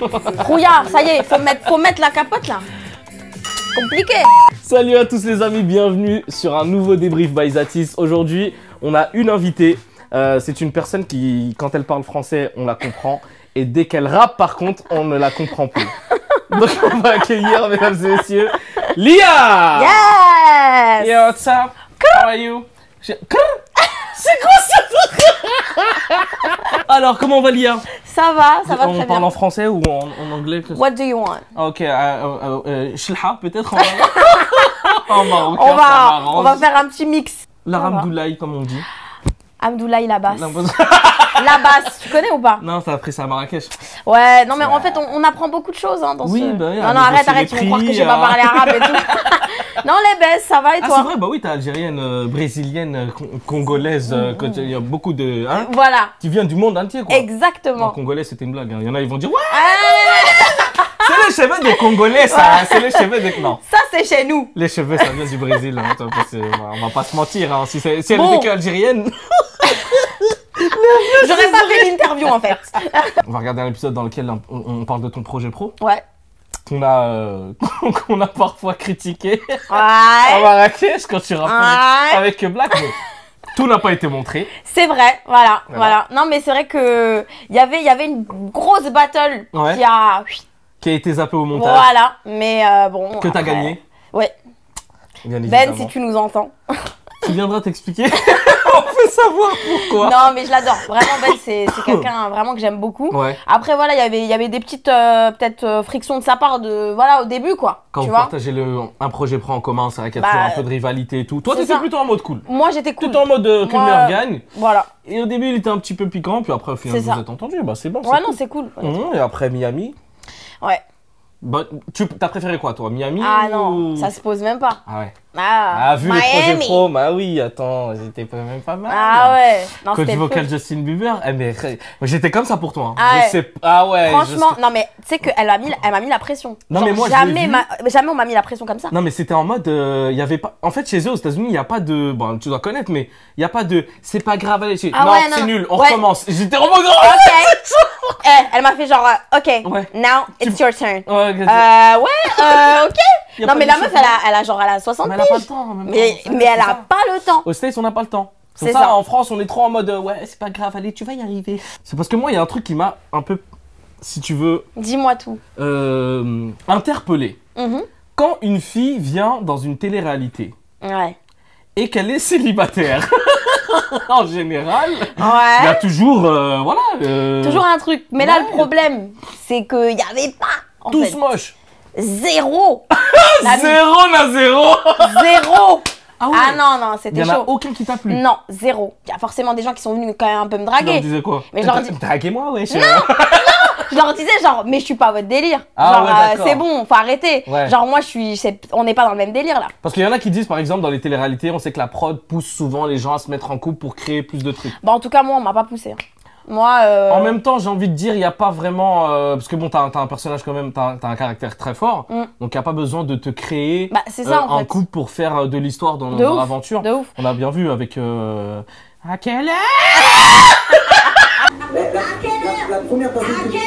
Rouya, ça y est, faut mettre la capote là. Compliqué. Salut à tous les amis, bienvenue sur un nouveau débrief by Zatis. Aujourd'hui, on a une invitée. C'est une personne qui, quand elle parle français, on la comprend. Et dès qu'elle rappe, par contre, on ne la comprend plus. Donc, on va accueillir, mesdames et messieurs, Lia! Yes! Yo, what's up? How are you? C'est quoi ça? Alors, comment va Lia? Ça va très bien. On parle en français ou en anglais? What do you want? Ok, Shlha, peut-être en marocain. On va faire un petit mix. L'Aramdoulaye, comme on dit. Amdoulaye Labas. Labas, tu connais ou pas? Non, t'as appris ça à Marrakech. Ouais, non mais en fait on apprend beaucoup de choses hein, dans oui, ce... Bah, non, arrête, tu vas croire que j'ai pas parlé arabe et tout. Non, les baisses, ça va et toi? Ah, c'est vrai, bah oui, t'es algérienne, brésilienne, congolaise, il y a beaucoup de... Hein, voilà. qui viennent du monde entier, quoi. Exactement. En congolais, c'était une blague. Hein. Il y en a, ils vont dire, ouais, c'est les cheveux des Congolais, ça. Ouais. C'est les cheveux des... Non. Ça, c'est chez nous. Les cheveux, ça vient du Brésil. Hein. On va pas se mentir. Hein. Si elle était qu'algérienne... J'aurais pas fait l'interview en fait. On va regarder un épisode dans lequel on parle de ton projet pro. Ouais. Qu'on a parfois critiqué. Ouais. À Marrakech quand tu rappelles avec Black. Mais tout n'a pas été montré. C'est vrai, voilà. Non mais c'est vrai que il y avait une grosse battle qui a été zappée au montage. Voilà, mais bon. Que t'as gagné. Ouais. Bien évidemment. Ben, si tu nous entends. Tu viendras t'expliquer. On peut savoir pourquoi. Non, mais je l'adore. Vraiment, Ben, c'est quelqu'un vraiment que j'aime beaucoup. Ouais. Après, voilà, il y avait des petites peut-être frictions de sa part au début, quoi. Quand vous partagez un projet pro en commun, c'est vrai qu'il y a toujours un peu de rivalité et tout. Toi, t'étais plutôt en mode cool. Moi, j'étais cool. T'étais en mode que le meilleur gagne. Voilà. Et au début, il était un petit peu piquant, puis après, au final, vous êtes entendus. Bah, c'est bon. Ouais, non, c'est cool. Et après, Miami. Ouais. Bah, t'as préféré quoi, toi, Miami non, ça se pose même pas. Ah ouais. Vu Miami. les projets pro, bah oui, attends, j'étais même pas mal. Ah ouais. Non, quand tu vocal Justin Bieber, mais j'étais comme ça pour toi. Hein. Ouais. Franchement, non mais tu sais qu'elle m'a mis la pression. Non mais moi jamais on m'a mis la pression comme ça. Non mais c'était en mode, il y avait pas. En fait, chez eux aux États-Unis, il y a pas de. Bon, tu dois connaître, mais il y a pas de. C'est pas grave, allez. Non, c'est nul. On recommence. J'étais en mode. Ok. Elle m'a fait genre, ok. Now it's your turn. Ok. Non mais la meuf elle a 60 piges. Mais elle a pas le temps. Mais elle a pas le temps. Aux States on n'a pas le temps. C'est ça. En France on est trop en mode ouais c'est pas grave, allez tu vas y arriver. C'est parce que moi il y a un truc qui m'a un peu, si tu veux. Dis-moi tout. Interpellé. Quand une fille vient dans une télé-réalité. Ouais. Et qu'elle est célibataire. En général, il y a toujours, toujours un truc. Mais là, le problème, c'est qu'il n'y avait pas. Tous moches. Zéro. Zéro. Ah non, c'était chaud. Il n'y en a aucun qui t'a plu. Non, zéro. Il y a forcément des gens qui sont venus quand même un peu me draguer. Tu leur disais quoi? Mais je leur dis... Draguez-moi, ouais. Non, je leur disais genre, mais je suis pas votre délire. C'est bon, faut arrêter. Ouais. Genre moi, on n'est pas dans le même délire là. Parce qu'il y en a qui disent par exemple dans les téléréalités, on sait que la prod pousse souvent les gens à se mettre en couple pour créer plus de trucs. Bah en tout cas, moi, on m'a pas poussé. Moi, En même temps, j'ai envie de dire, il n'y a pas vraiment... parce que bon, t'as un personnage quand même, t'as un caractère très fort. Donc, il n'y a pas besoin de te créer un couple pour faire de l'histoire dans l'aventure. De ouf. On a bien vu avec... À quelle heure? La première personne tu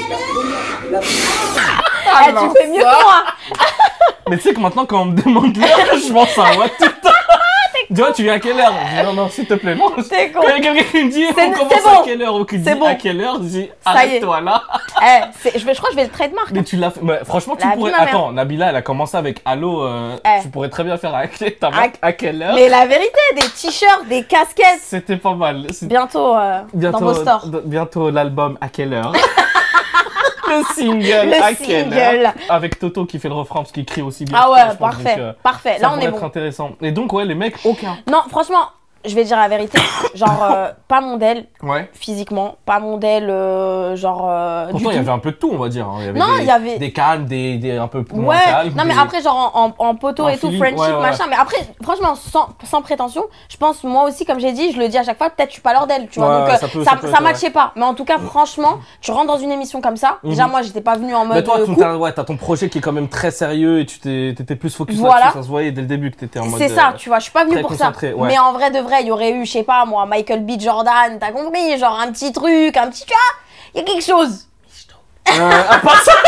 fais mieux que moi. Mais tu sais que maintenant, quand on me demande l'heure, je pense à moi tout le temps. Tu vois, tu viens à quelle heure? Je dis non, s'il te plaît, non. C'est con. Quand il y a quelqu'un qui me dit on commence à quelle heure ou qui dit à quelle heure, je dis arrête-toi là. Je crois que je vais le trademark. Mais tu l'as fait. Franchement, tu pourrais. Attends, Nabila, elle a commencé avec Allô. Tu pourrais très bien faire à quelle heure. Mais la vérité, des t-shirts, des casquettes. C'était pas mal. Bientôt dans vos stores. Bientôt l'album à quelle heure. Le single à quelle heure. Avec Toto qui fait le refrain parce qu'il crie aussi bien. Ah ouais, parfait. Parfait. Là, on est bon. Ça pourrait être intéressant. Et donc, ouais, les mecs, aucun. Non, franchement, je vais dire la vérité. Genre, pas modèle. Ouais. Physiquement. Pas modèle, genre. Pourtant, il y avait un peu de tout, on va dire. Il y avait des calmes, des un peu moins calmes. Non, mais après, genre en poteau et tout, friendship, machin. Mais après, franchement, sans prétention, je pense, moi aussi, comme j'ai dit, je le dis à chaque fois, peut-être je suis pas leur d'elle, tu vois. Donc, ça matchait pas. Mais en tout cas, franchement, tu rentres dans une émission comme ça. Déjà, moi, j'étais pas venue en mode. Mais toi, t'as ton projet qui est quand même très sérieux et tu t'étais plus focus là-dessus. Ça se voyait dès le début que t'étais en mode. C'est ça, tu vois, je suis pas venue pour ça. Mais en vrai de vrai, il y aurait eu, je sais pas moi, Michael B. Jordan, t'as compris, genre un petit truc, tu vois, il y a quelque chose. À part ça.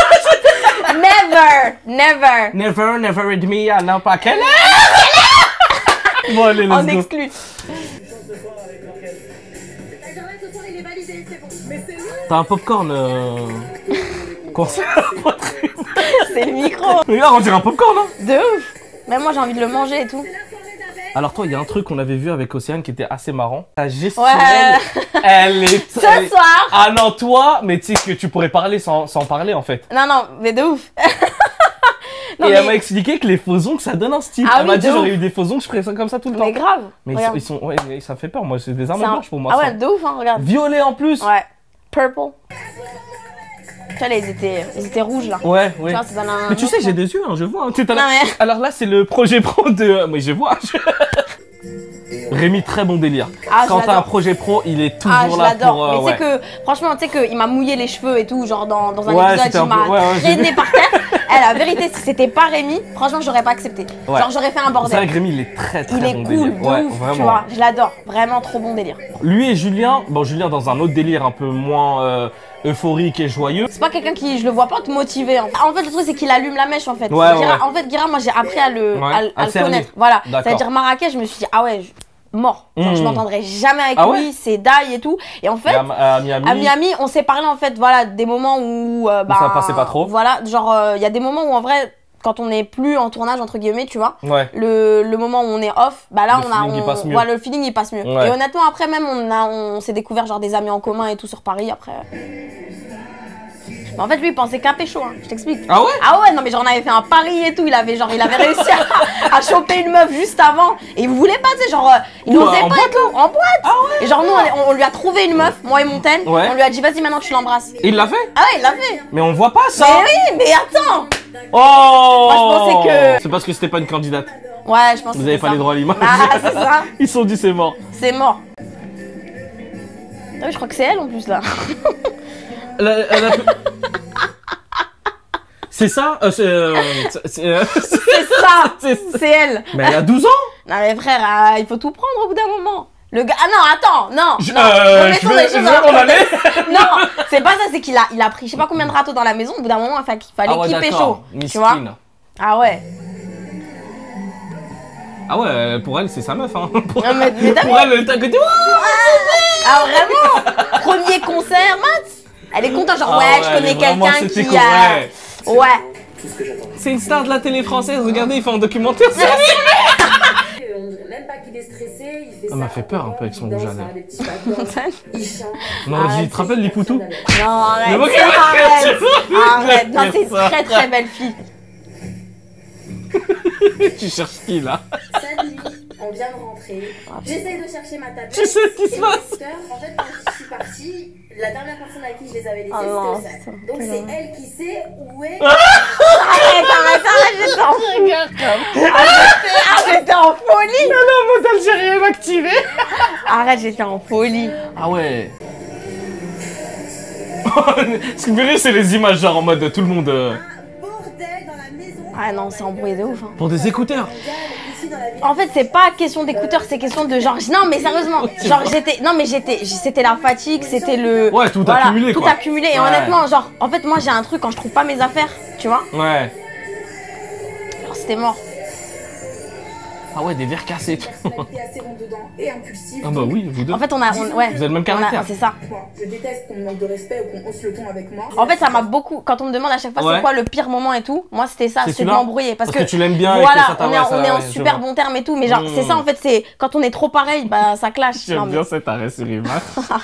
Never. Never read me, I know pas quelle Bon, allez, let's On go. exclut. T'as un popcorn concert. C'est le micro. Regarde, on dirait un popcorn, hein. De ouf. Même moi, j'ai envie de le manger et tout. Alors toi, il y a un truc qu'on avait vu avec Océane qui était assez marrant. Ta gestion, Ouais. elle est... Ce soir. Ah non, toi, mais tu sais que tu pourrais parler sans parler, en fait. Non, mais de ouf. Non, et mais... elle m'a expliqué que les faux ongles, ça donne un style. Ah elle m'a oui, dit, de j'aurais ouf. eu des faux ongles, je ferais ça comme ça tout le temps. Mais grave. Mais Regarde. ils sont... Ouais, ça fait peur, moi, c'est des armes C'est un- blanches pour moi, Ah ça. ouais, de ouf, hein, regarde. Violet en plus. Ouais. Purple. Tu vois, là, ils étaient rouges, là. Ouais. Tu vois, ça donne un... Mais tu sais, j'ai des yeux, hein, je vois. Hein. Tu sais, Non, mais... Alors là, c'est le projet pro de... Mais je vois. Rémi, très bon délire. Ah, Quand je t'as un l'adore. projet pro, il est Ah, toujours je là l'adore. pour... Mais ouais. c'est que, franchement, tu sais qu'il m'a mouillé les cheveux et tout, genre dans un Ouais, épisode, c'était il un peu- m'a ouais, j'ai traîné vu. par terre. Eh, la vérité, si c'était pas Rémi, franchement, j'aurais pas accepté. Ouais. Genre, j'aurais fait un C'est vrai bordel. que Rémi, il est très Il est bon cool, délire. de Ouais, ouf, vraiment. tu vois. Je l'adore. Vraiment trop bon délire. Lui et Julien, bon Julien dans un autre délire un peu moins euphorique et joyeux. C'est pas quelqu'un qui, je le vois pas te motiver. En fait, le truc, c'est qu'il allume la mèche, en fait. Ouais, Guira, ouais. En fait, Guira, moi, j'ai appris à le, Ouais, à le cerner. connaître. Voilà. D'accord. C'est-à-dire Marrakech, je me suis dit, ah ouais, mort. Genre, je Mmh. m'entendrai jamais avec Ah lui, ouais c'est die et tout. Et en fait, Et à Miami. à Miami, on s'est parlé en fait, voilà, des moments où ça passait pas trop. Voilà, genre il y a des moments où en vrai, quand on n'est plus en tournage entre guillemets, tu vois, Ouais. le moment où on est off, bah là Le on a, feeling, il passe mieux. voilà, le feeling il passe mieux. Ouais. Et honnêtement après même on s'est découvert genre des amis en commun et tout sur Paris après. Mais en fait lui il pensait qu'à pécho, hein, je t'explique. Ah ouais? Ah ouais, non mais genre on avait fait un pari et tout, il avait réussi à choper une meuf juste avant et il voulait pas, tu sais, genre il Ouh, n'osait en pas boîte, et tout, en boîte. Et genre nous on lui a trouvé une meuf, moi et Montaigne, Ouais. on lui a dit vas-y maintenant tu l'embrasses. Et il l'a fait? Ah ouais, il l'a fait. Mais on voit pas ça. Mais oui, mais attends. Oh. Moi, je pensais que- C'est parce que c'était pas une candidate. Ouais, je pense que Vous avez c'est pas ça. les droits à l'image. Ah, c'est ça. Ils se sont dit c'est mort. C'est mort. Ah oui, je crois que c'est elle en plus là. Elle a- C'est ça C'est ça. C'est elle. Mais elle a 12 ans. Non mais frère, il faut tout prendre au bout d'un moment. Le gars, ah non, attends, non. Je remettons les vais choses je dans vais leur m'en aller. contexte. Non, c'est pas ça, c'est qu'il a pris je sais pas combien de râteaux dans la maison. Au bout d'un moment, il fallait Ah ouais, qu'il pécho. d'accord. Tu vois? Miskine. Ah ouais. Ah ouais, pour elle, c'est sa meuf, hein. Pour, Non, mais t'as pour elle, elle t'a côté. Ah vraiment? Premier concert, Matt. Elle est contente, genre Ah ouais, ouais, je elle connais est vraiment- quelqu'un c'était qui cool, a. ouais. Ouais. C'est une star de la télé française, regardez, il fait un documentaire sur On dirait même pas qu'il est stressé, il fait Ça m'a fait peur un peu avec son rouge à lèvres. Il chante. Non, Ah, tu te rappelles les poutous? Non, arrête. Le mec, Arrête. Arrête. Non, c'est une Ça. très très belle fille. Tu cherches qui là? Salut, on vient de rentrer. J'essaye de chercher ma tablette. Tu sais ce qui se Et passe? mes sœurs, en fait, quand je suis partie, la dernière personne à qui je les avais laissées, Oh non, c'était Océane. putain. Donc c'est elle qui sait où est. Arrête, j'étais en folie. J'étais en folie. Non, mode algérien activé. Arrête, j'étais en folie. Ah ouais. Ce qui me fait rire, c'est les images, genre en mode tout le monde. Bordel dans la maison. Ah non, c'est embrouillé de ouf. Hein. Pour des écouteurs. Ici dans la ville. En fait, c'est pas question d'écouteurs, c'est question de genre. Non, mais sérieusement, genre j'étais. Non, mais c'était la fatigue, c'était le. Ouais, tout voilà, accumulé, tout quoi. accumulé. Et Ouais. honnêtement, genre, en fait, moi j'ai un truc quand je trouve pas mes affaires, tu vois. Ouais. Alors c'était mort. Ah ouais, des verres cassés. Personnalité assez ronde dedans et impulsive. Ah bah oui, vous deux. En fait, on a. Ouais. Vous avez le même on a- caractère. C'est ça. Moi, je déteste qu'on me manque de respect ou qu'on hausse le ton avec moi. En fait, ça m'a beaucoup. Quand on me demande à chaque fois Ouais. c'est quoi le pire moment et tout, moi c'était ça, C'est c'est de celui-là m'embrouiller. Parce que tu l'aimes bien et voilà, que ça t'a- on ouais, ça- est en ouais, je super vois. bon terme et tout, mais genre, Mmh. c'est ça en fait, c'est quand on est trop pareil, bah ça clash. Non, J'aime mais- bien cet arrêt sur image.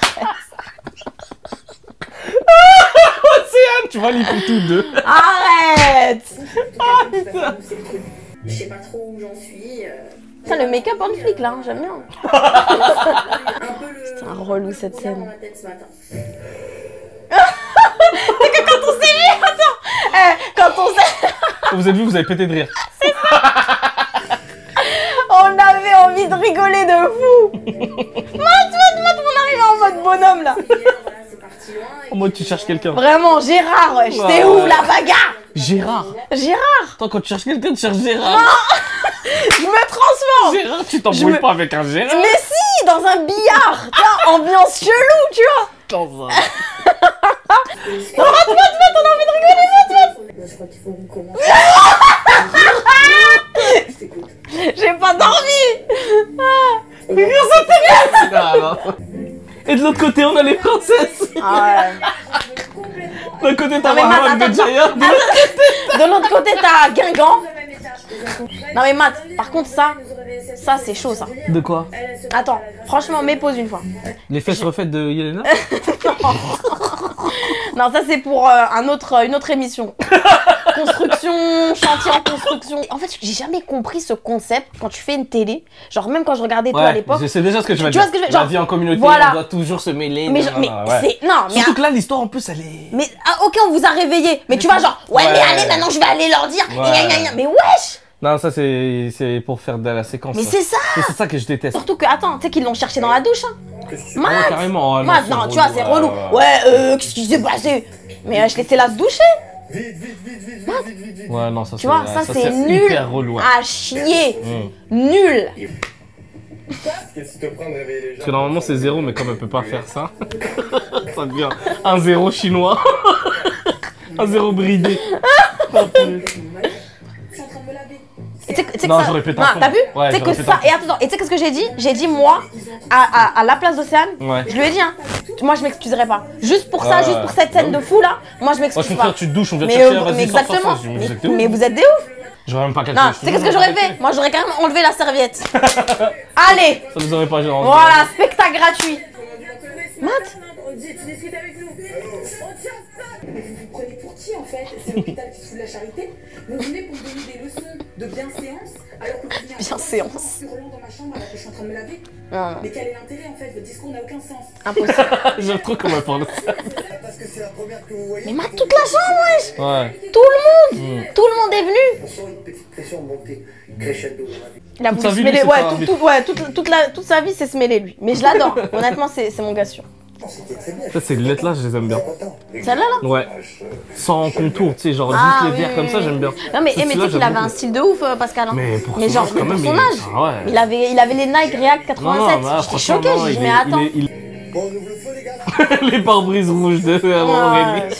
Océane, tu vois les poutous deux. Arrête! Je sais pas trop où j'en suis. Putain, le make-up on flic là, hein, j'aime bien. Un peu le. C'est un relou cette dans scène. ma tête ce matin. Quand on s'est. Vous avez vu, vous avez pété de rire. On avait envie de rigoler de fou! Mat, on arrive en mode bonhomme là! Hier, voilà, c'est parti loin. En mode, tu cherches quelqu'un. Vraiment, Gérard, ouais, j'étais Ouais. où la bagarre? Gérard. Gérard! Attends, quand tu cherches quelqu'un, tu cherches Gérard. Je me transforme! Gérard, tu t'embrouilles Je me- pas avec un Gérard. Mais si, dans un billard! Tiens, ambiance chelou, tu vois! Dans un- Non, Matt, on a envie de rigoler, Matt. Je crois qu'il faut qu'on commence. Je t'écoute. J'ai pas dormi. Et de l'autre côté, on a les princesses. Ah De l'autre côté, t'as Non, mais Matt, Marwan attends, Béjaïa. de l'autre côté, t'as Guingamp. Non mais Matt, par contre ça c'est chaud ça. De quoi? Attends, franchement, mets pause une fois. Les fesses refaites de Yelena. Non, ça c'est pour une autre émission. Construction, chantier en construction. En fait, j'ai jamais compris ce concept quand tu fais une télé. Genre même quand je regardais toi à l'époque. Je sais déjà ce que tu vas Tu dire. vois ce que je veux dire? La vie en communauté, Voilà. on doit toujours se mêler. Mais, c'est... Non, mais... Surtout que là, l'histoire en plus, elle est... Mais ok, on vous a réveillé. Mais tu vois genre, ouais, mais allez, maintenant je vais aller leur dire. Ouais. Gna, gna, gna. Mais wesh. Non, ça c'est pour faire de la séquence. Mais ça. c'est ça. C'est ça que je déteste. Surtout que, attends, tu sais qu'ils l'ont cherché dans la douche. Hein. Matt. Carrément. Oh, Matt, non, tu vois, c'est relou. Ouais, qu'est-ce qui s'est passé? Mais je laissais là se doucher. Ouais, non, ça Tu vois, ça c'est nul hyper relou. à chier. Nul. Parce que normalement c'est 0, mais comme elle peut pas faire ça, ça devient un 0 chinois. Un 0 bridé. Non, je répète un t'as vu? Ouais, tu sais que ça. Et attends, et tu sais qu'est-ce que j'ai dit? J'ai dit, moi, à la place d'Océane, je lui ai dit, hein, moi je m'excuserai pas. Juste pour ça, juste pour cette scène de fou là, moi je m'excuse pas. Moi, tu te douches, on vient te chercher, mais vas-y, exactement. sors. Mais vous êtes des ouf. J'aurais même pas calculé. Non, tu sais qu'est-ce que j'aurais fait? Moi j'aurais carrément enlevé la serviette. Allez. Ça nous aurait pas gêné. Voilà, spectacle gratuit. Matt? Tu discutes avec nous. Mais vous vous prenez pour qui en fait? C'est l'hôpital qui se fout de la charité. Vous venez pour me donner des leçons de bienséance alors que vous venez Bienséance. hurlant dans ma chambre alors que je suis en train de me laver. Non. Mais quel est l'intérêt en fait? Votre discours n'a aucun sens. Impossible. J'aime trop comment elle parle. Parce que c'est la première que vous voyez. Mais Matt, toute la chambre, wesh. Ouais. Tout le monde. Tout le monde est venu. On sent une petite pression monter crescendo dans la vie. Il a Toute sa voulu se vie, mêler. lui, c'est Ouais, toute sa vie, c'est se mêler lui. Mais je l'adore. Honnêtement, c'est mon gars sûr. C'était très bien. Ça, ces lunettes là, je les aime bien. Celle-là, là? Ouais. Sans contour, tu sais, genre Ah, juste les oui, verres comme ça, oui, j'aime bien. Non, mais tu Celle-là, sais qu'il j'aime avait un beaucoup. style de ouf, Pascal. Hein. Mais pour Mais son genre, âge, quand pour même, son âge. ouais. Il avait les Nike React 87. Non, bah, J'étais franchement, choquée. non, J'ai dit, il mais est- attends. Bon, on ouvre le feu, les gars. Les pare-brises rouges de Ouais. Aurélie.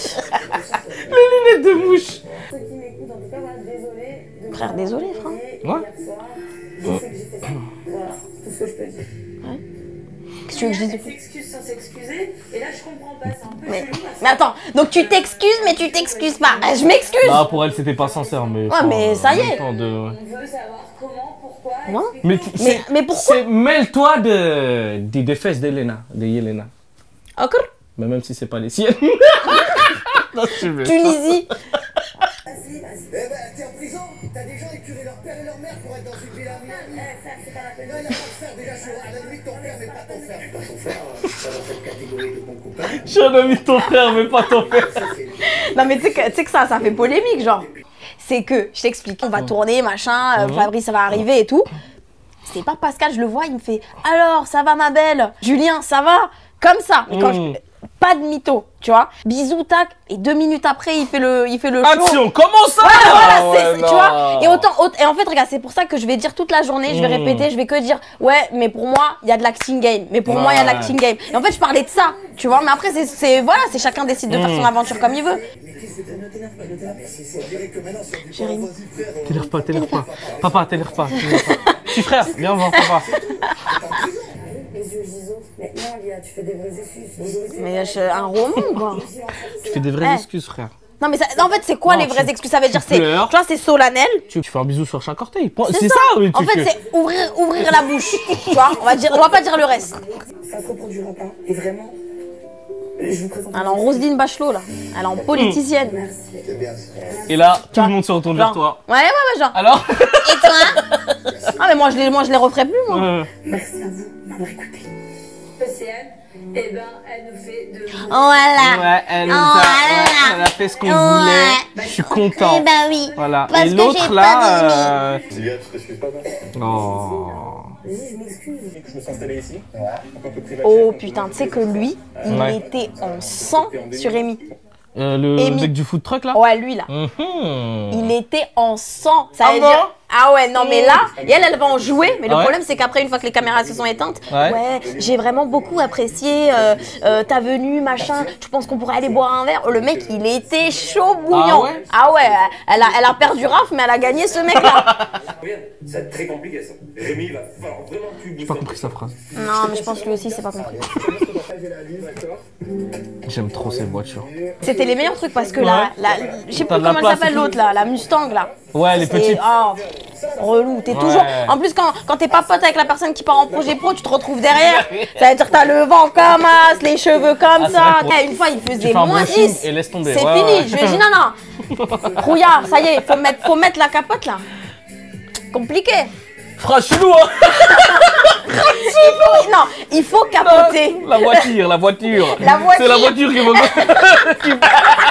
Les lunettes de mouche. Ceux qui m'écoutent, en tout cas, voilà, désolé. Frère, désolé, frère. Ouais. Hier soir, je sais que j'ai fait ça. Voilà, tout ce que je peux dire. Qu'est-ce que tu veux que je dise? Elle s'excuse sans s'excuser. Et là, je comprends pas. C'est un peu Mais, chelou parce que mais attends, donc tu t'excuses, mais tu t'excuses pas. Je m'excuse. Bah, pour elle, c'était pas sincère, mais. Ouais, mais ça y est. en même temps, on veut savoir comment, pourquoi. Non. expliquer. Mais, Mais pourquoi? mêle-toi des fesses d'Elena, de Yelena. Encore? Mais même si c'est pas les siennes. Non, je vais. Tunisie. Vas-y, vas-y. Eh ben, t'es en prison. T'as des gens écurés leur père et leur mère pour être dans une villa. Ça, c'est pas la peine. Non, il n'y a pas de frère. Déjà, je suis à la limite ton père, mais pas ton frère. Pas ton frère, ça dans cette catégorie de mon copain. Je suis un ami de ton frère, mais pas ton frère. Non, mais tu sais que ça fait polémique, genre. C'est que, je t'explique, on va tourner, machin, Fabrice, ça va arriver et tout. C'est pas Pascal, je le vois, il me fait « Alors, ça va ma belle? Julien, ça va ?» Comme ça. Mais quand pas de mytho, tu vois. Bisous, tac. Et 2 minutes après, il fait le show. Action, comment ça? Voilà, tu vois. Et en fait, regarde, c'est pour ça que je vais dire toute la journée, je vais répéter, je vais que dire ouais, mais pour moi, il y a de l'acting game. Mais pour moi, il y a de l'acting game. Et en fait, je parlais de ça, tu vois. Mais après, voilà, c'est chacun décide de faire son aventure comme il veut. T'énerve pas. Papa, t'énerve pas. Petit frère, viens voir papa. Les yeux gisants. Maintenant, Lia, tu fais des vraies excuses. Mais un roman, quoi. Tu fais des vraies excuses, frère. Non, mais en fait, c'est quoi Non, les vraies tu- excuses? Ça veut dire, tu pleures. tu vois, c'est solennel. Tu fais un bisou sur chaque orteil. C'est ça, oui, En fait, c'est ouvrir la bouche. Tu vois, on va pas dire le reste. Ça se reproduira pas. Et vraiment, je vous présente. Elle est en Roselyne Bachelot, là. Elle est en politicienne. Merci. Et là, tout le monde se retourne vers toi. Ouais, genre. Alors Et toi? Ah, mais moi, je les referai plus, moi. Merci à vous de m'avoir écouté. Océane, eh ben, elle nous fait de. Voilà. Ouais, elle a fait ce qu'on voulait. Je suis content. Eh ben oui. Voilà. Parce Et que l'autre j'ai là. Sylvia, tu t'excuses pas, non? Oh. Vas-y, je m'excuse. Je me suis installé ici. Un peu privé. Oh putain, tu sais que lui, il Ouais. était en sang sur Amy. Le Amy. mec du food truck là. Ouais, lui là. Mhm. Il était en sang. Ça Ah veut bon dire. Ah ouais, non mais là, et elle va en jouer, mais le problème c'est qu'après, une fois que les caméras se sont éteintes, ouais, j'ai vraiment beaucoup apprécié ta venue, machin, tu penses qu'on pourrait aller boire un verre? Le mec, il était chaud bouillant. Ah ouais, elle a perdu Raph, mais elle a gagné ce mec-là. C'est très compliqué ça. Rémi va falloir vraiment que tu J'ai pas compris sa phrase. Non, mais je pense que lui aussi, c'est pas compris. J'aime trop ces voitures. C'était les meilleurs trucs parce que là, je sais plus comment elle s'appelle l'autre là, la Mustang là. Ouais, les petites. Oh, relou, t'es toujours. En plus, quand t'es pas pote avec la personne qui part en projet pro, tu te retrouves derrière. Ça veut dire que t'as le vent comme as, les cheveux comme ça. Une fois, il faisait moins 10. Et laisse tomber. C'est fini. Je lui ai dit non. Rouillard, ça y est, faut mettre la capote là. Compliqué. Phrase chelou, hein. Non, il faut capoter. La voiture. C'est la voiture qui va.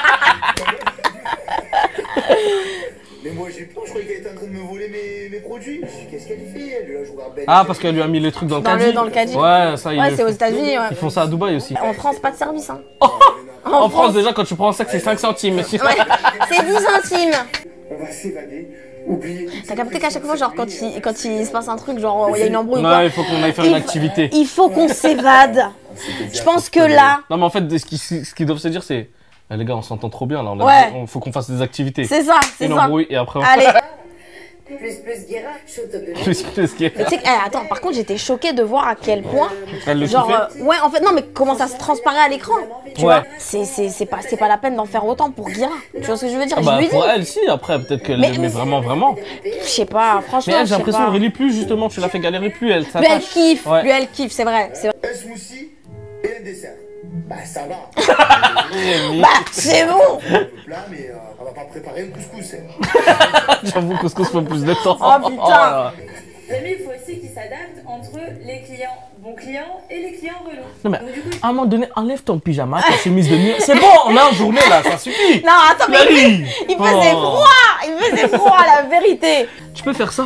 Mais moi j'ai peur, je croyais qu'elle était en train de me voler mes produits. Qu'est-ce qu'elle fait? Elle a joué à Ben. Ah, parce qu'elle lui a mis les trucs dans le caddie. Dans le caddie. Ouais, ça Ouais, c'est aux États-Unis. Ils font ça à Dubaï aussi. En France, pas de service. Hein. En France, déjà, quand tu prends un sac, c'est 5 centimes. Ouais, c'est 10 centimes. On va s'évader. Oubliez. T'as capté qu'à chaque fois, genre, quand il se passe un truc, genre, il y a une embrouille. Ouais, il faut qu'on aille faire une activité. Il faut qu'on s'évade. Je pense que là. Non, mais en fait, ce qu'ils doivent se dire, c'est. Les gars, on s'entend trop bien là. Il faut qu'on fasse des activités. C'est ça, c'est ça. Une embrouille et après. Allez. Plus Guéra, shoot up. Plus Guéra. Tu sais que, attends, par contre, j'étais choquée de voir à quel point. Elle le genre, ouais, en fait, non, mais comment ça se transparaît à l'écran. Tu vois, c'est pas la peine d'en faire autant pour Guéra. Tu vois ce que je veux dire? Bah, je lui pour dis. elle, si, après, peut-être qu'elle l'aimait vraiment. Je sais pas, franchement. Mais elle, j'ai l'impression, Aurélie, plus justement, tu l'as fait galérer, plus elle s'attache. Lui, elle kiffe, c'est vrai. Un smoothie et un dessert. Bah ça va. Bah c'est bon. Plat, mais on va pas préparer un couscous. J'avoue, couscous prend plus de temps. Oh putain. Rémi, il faut aussi qu'il s'adapte entre les clients bons clients et les clients relous. Non mais Donc, du coup, à un moment donné, enlève ton pyjama, ta chemise de nuit. C'est bon, on a une journée là, ça suffit. Non, attends, mais il faisait froid. Il faisait froid, la vérité. Tu peux faire ça?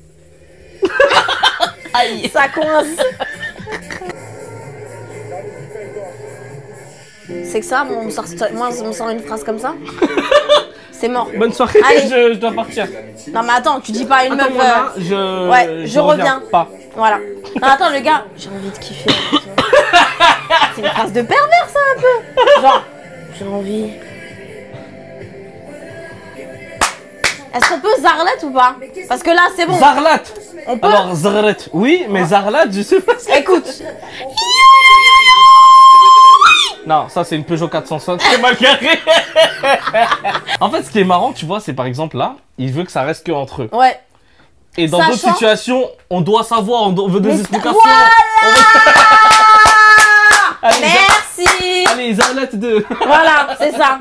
Aïe, ça coince. C'est que ça, moi, on me sort une phrase comme ça. C'est mort. Bonne soirée, je dois partir. Non mais attends, tu dis pas une meuf. Voilà, je reviens pas. Voilà. Non, attends le gars, j'ai envie de kiffer. C'est une phrase de pervers ça un peu. Genre, j'ai envie. Est-ce qu'on peut Zarlet ou pas? Parce que là c'est bon. Zarlat. On peut. Alors Zarlet, oui, mais Zarlat, je sais pas. Écoute. Non, ça c'est une Peugeot 405, c'est mal carré. En fait, ce qui est marrant, tu vois, c'est par exemple là, il veut que ça reste que entre eux. Ouais. Et dans d'autres situations, on doit savoir, on veut des explications. Voilà. Allez, merci. Allez, Zarlet 2. Voilà, c'est ça.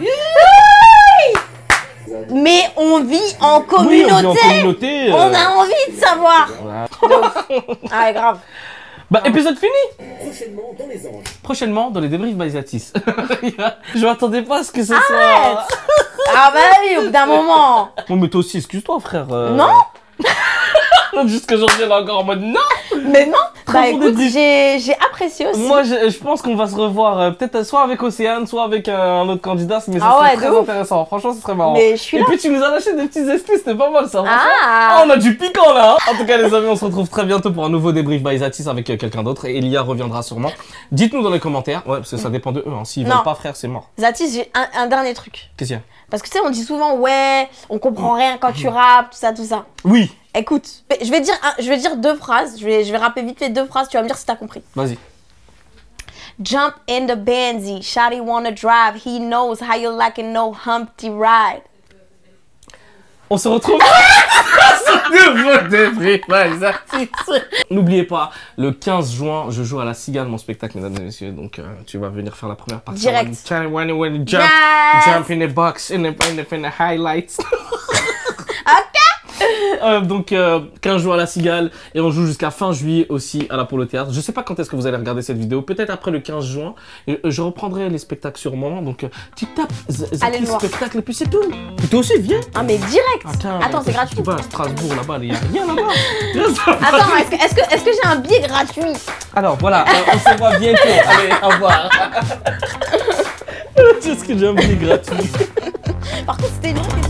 Mais on vit en communauté. Oui, on vit en communauté. On a envie de savoir. Voilà. Ah, grave. Bah, épisode fini. Prochainement dans les anges. Prochainement dans les débriefs by Zatis. Je m'attendais pas à ce que ce soit. Ah bah oui, au bout d'un moment. Bon, mais toi aussi, excuse-toi, frère. Non. Juste que j'en reviens là encore en mode non. Mais non. Bah bon écoute, débrief. j'ai apprécié aussi. Moi, je pense qu'on va se revoir peut-être soit avec Océane, soit avec un autre candidat, mais ça Ah serait ouais, très intéressant. Franchement, ce serait marrant. Mais je suis là. Et puis tu nous as lâché des petites excuses, c'était pas mal ça. Ah. On a du piquant là. En tout cas, les amis, on se retrouve très bientôt pour un nouveau débrief by Zatis avec quelqu'un d'autre. Et Elia reviendra sûrement. Dites-nous dans les commentaires, ouais, parce que ça dépend de eux. Hein. S'ils veulent pas, frère, c'est mort. Zatis, j'ai un dernier truc. Qu'est-ce qu'il y a? Parce que tu sais, on dit souvent, ouais, on comprend rien quand tu rappes, tout ça, tout ça. Oui. Écoute, je vais dire deux phrases. Je vais rapper vite fait deux phrases. Tu vas me dire si t'as compris. Vas-y. Jump in the Benzie, Shawty wanna drive. He knows how you like a no Humpty ride. On se retrouve sur nouveau débrief by Zatis. N'oubliez pas, le 15 juin, je joue à la Cigale, mon spectacle, mesdames et messieurs. Donc, tu vas venir faire la première partie. Direct. When Yes. jump in the box, in the highlights. Donc 15 jours à la Cigale et on joue jusqu'à fin juillet aussi à l'Apollo Théâtre. Je sais pas quand est-ce que vous allez regarder cette vidéo, peut-être après le 15 juin. Et, je reprendrai les spectacles sur le moment, donc tu tapes Zatis spectacle et puis c'est tout. Et toi aussi viens. Ah mais direct. Attends, c'est gratuit. Tu vas à Strasbourg là-bas, il y a rien là-bas. Attends, est-ce que j'ai un billet gratuit? Alors voilà, on se voit bientôt. Allez, au revoir. Est-ce que j'ai un billet gratuit? Par contre c'était long.